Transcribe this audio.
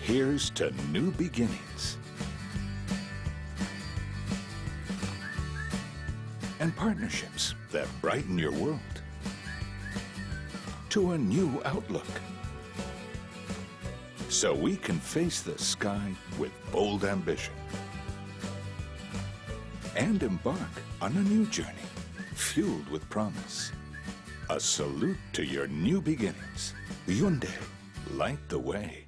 Here's to new beginnings and partnerships that brighten your world, to a new outlook, so we can face the sky with bold ambition and embark on a new journey fueled with promise. A salute to your new beginnings. Hyundai, light the way.